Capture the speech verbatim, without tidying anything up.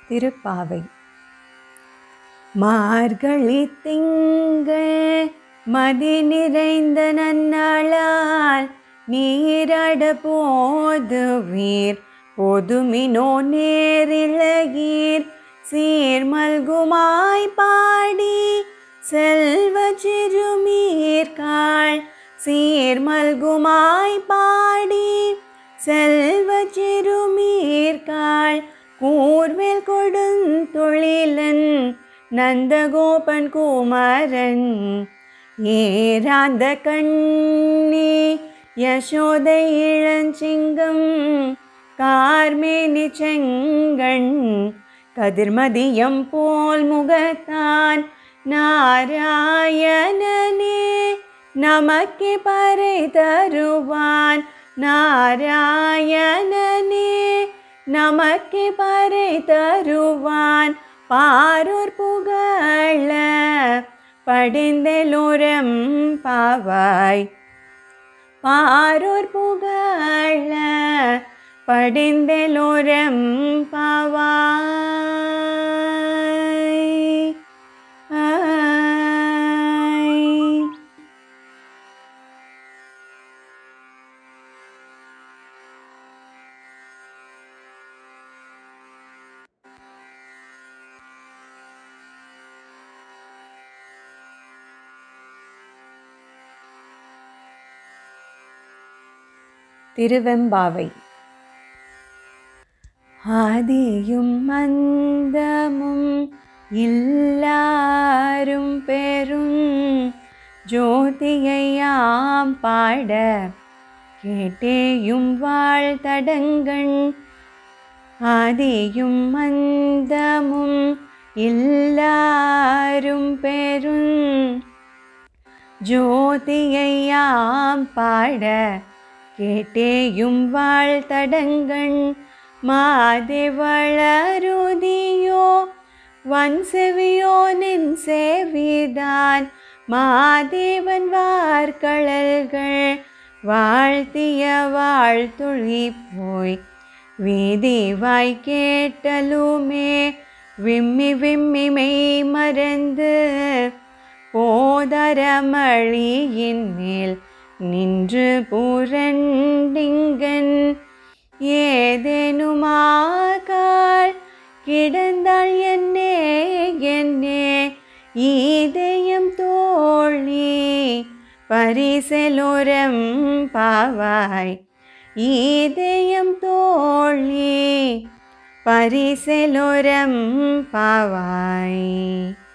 திருப்பாவை. மார்கழி திங்கள் மதி நிறைந்த நன்னாளால் நீராட போதுவீர் பொதுமினோ நேரிழகீர் சீர்மல்குமாய் பாடி செல்வ சிறுமீர்காள் சீர்மல்குமாய் பாடி செல்வ சிறுமீர்காள் கூர்வேல் கொடுந்தொழிலன் நந்தகோபன் குமரன் ஏராந்த கண்ணி யசோதை இளஞ்சிங்கம் கார்மேனி செங்கண் கதிர்மதியம் போல் முகத்தான் நாராயணனே நமக்கே பறை தருவான் நாராயணனே நமக்கே பறை தருவான் பாரூர் புகழ படிந்தெல்லோரம் பாவாய் பாரூர் புகழ படிந்தெல்லோரம் பாவாய். திருவெம்பாவை. ஆதியும் மந்தமும் எல்லாரும் பெரும் ஜோதியையாம் பாட கேட்டேயும் வாழ்த்தடங்கண் ஆதியும் மந்தமும் எல்லாரும் பெரும் ஜோதியையாம் பாட கேட்டேயும் வாழ்த்தடங்கண் மாதேவளருதியோ வன் செவியோ நின் சேவிதான் மாதேவன் வார்கழல்கள் வாழ்த்திய வாழ்த்துழி போய் வீதிவாய் கேட்டலுமே விம்மி விம்மி மெய் மறந்து போதரமழியின் மேல் நின்று புரண்டிங்கன் ஏதேனுமாகாள் கிடந்தாள் என்னே என்னே ஈதயம் தோழி பரிசெலோரம் பாவாய் ஈதயம் தோழி பரிசெலோரம் பாவாய்.